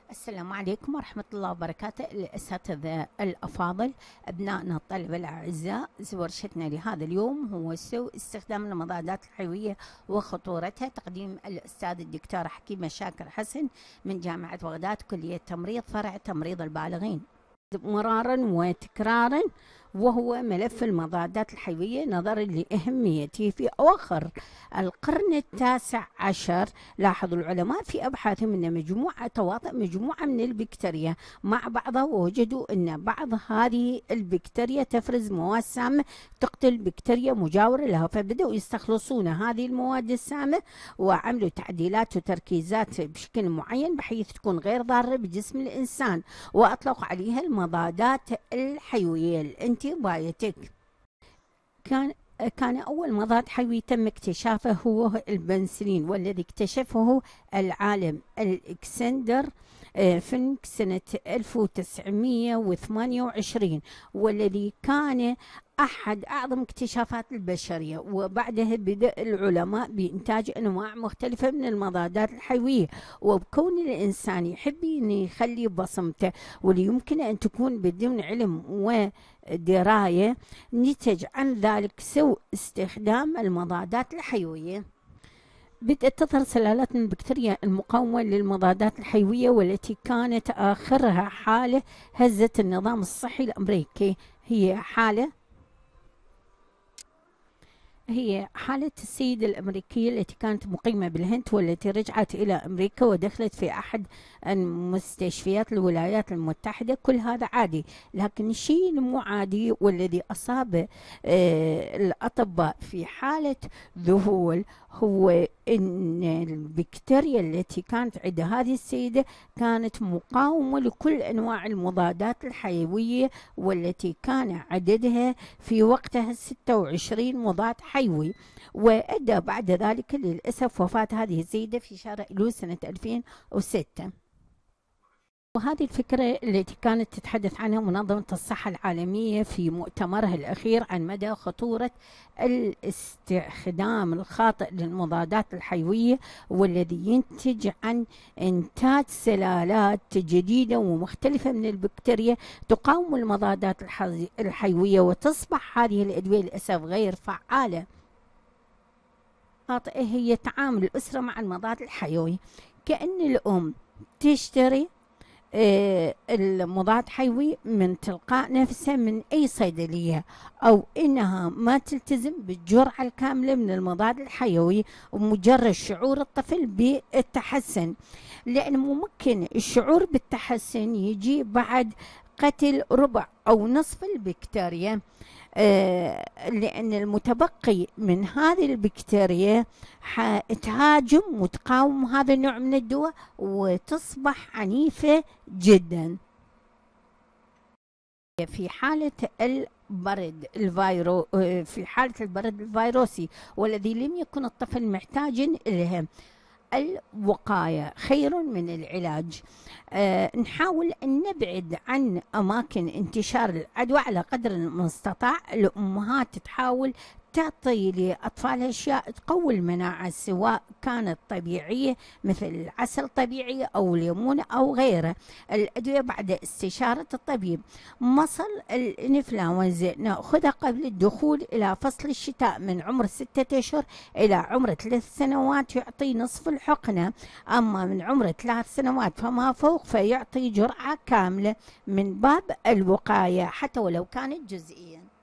السلام عليكم ورحمة الله وبركاته. الأساتذة الأفاضل، أبنائنا الطلبة الأعزاء، ورشتنا لهذا اليوم هو استخدام المضادات الحيوية وخطورتها. تقديم الأستاذ الدكتور حكيمة شاكر حسن من جامعة بغداد، كلية تمريض، فرع تمريض البالغين. مرارا وتكرارا، وهو ملف المضادات الحيوية نظرا لأهميته في أواخر القرن التاسع عشر. لاحظ العلماء في أبحاثهم أن مجموعة من البكتيريا مع بعضها، ووجدوا أن بعض هذه البكتيريا تفرز مواد سامة تقتل بكتيريا مجاورة لها، فبدأوا يستخلصون هذه المواد السامة وعملوا تعديلات وتركيزات بشكل معين بحيث تكون غير ضارة بجسم الإنسان، وأطلقوا عليها المضادات الحيوية الانتيبايوتيك. كان أول مضاد حيوي تم اكتشافه هو البنسلين، والذي اكتشفه العالم الإكسندر فينك سنة 1928، والذي كان أحد أعظم اكتشافات البشرية. وبعدها بدأ العلماء بإنتاج أنواع مختلفة من المضادات الحيوية، وبكون الإنسان يحب أن يخلي بصمته واللي يمكن أن تكون بدون علم ودراية، نتج عن ذلك سوء استخدام المضادات الحيوية. بدأت تظهر سلالات من البكتيريا المقاومة للمضادات الحيوية، والتي كانت آخرها حالة هزت النظام الصحي الأمريكي. هي حالة السيدة الأمريكية التي كانت مقيمة بالهند، والتي رجعت إلى أمريكا ودخلت في أحد مستشفيات الولايات المتحدة. كل هذا عادي، لكن الشيء المو عادي والذي أصاب الأطباء في حالة ذهول هو أن البكتيريا التي كانت عند هذه السيدة كانت مقاومة لكل أنواع المضادات الحيوية، والتي كان عددها في وقتها 26 مضاد حيوي، وأدى بعد ذلك للأسف وفاة هذه السيدة في شهر أيلول سنة 2006. وهذه الفكرة التي كانت تتحدث عنها منظمة الصحة العالمية في مؤتمرها الأخير عن مدى خطورة الاستخدام الخاطئ للمضادات الحيوية، والذي ينتج عن إنتاج سلالات جديدة ومختلفة من البكتيريا تقاوم المضادات الحيوية، وتصبح هذه الأدوية للأسف غير فعالة. خاطئة هي تعامل الأسرة مع المضاد الحيوي، كأن الأم تشتري المضاد حيوي من تلقاء نفسها من أي صيدلية، أو إنها ما تلتزم بالجرعة الكاملة من المضاد الحيوي، ومجرد شعور الطفل بالتحسن، لأن ممكن الشعور بالتحسن يجي بعد قتل ربع أو نصف البكتيريا، لأن المتبقي من هذه البكتيريا تهاجم وتقاوم هذا النوع من الدواء وتصبح عنيفة جدا. في حالة البرد الفيروسي، والذي لم يكن الطفل محتاجا إليه، الوقاية خير من العلاج. نحاول أن نبعد عن أماكن انتشار العدوى على قدر المستطاع. الأمهات تحاول تعطي لأطفالها أشياء تقوي المناعة، سواء كانت طبيعية مثل العسل الطبيعي أو ليمون أو غيره. الأدوية بعد استشارة الطبيب. مصل الإنفلونزا نأخذها قبل الدخول إلى فصل الشتاء من عمر 6 أشهر إلى عمر 3 سنوات، يعطي نصف الحقنة. أما من عمر 3 سنوات فما فوق فيعطي جرعة كاملة من باب الوقاية حتى ولو كانت جزئيا.